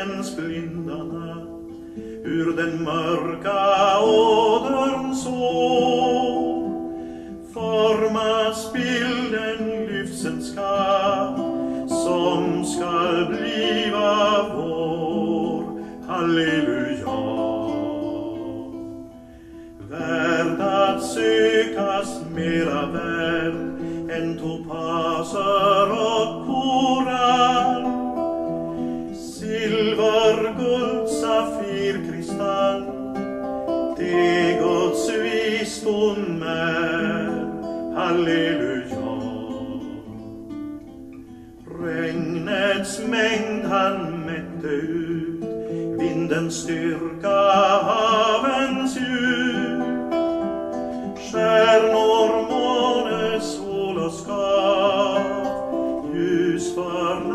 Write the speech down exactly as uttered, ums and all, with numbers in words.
sorgens blinda natt, ur den mörka ådern så formas bilden, lyfts en skatt som skall bliva vår. Halleluja. Värd att sökas, mera värd än topaser och koral, silver, guld, safir, kristall, det Guds visdom är. Halleluja. Regnets mängd han mätte ut, vindens styrka, havens djup, stjärnor, måne, sol och skav, ljus för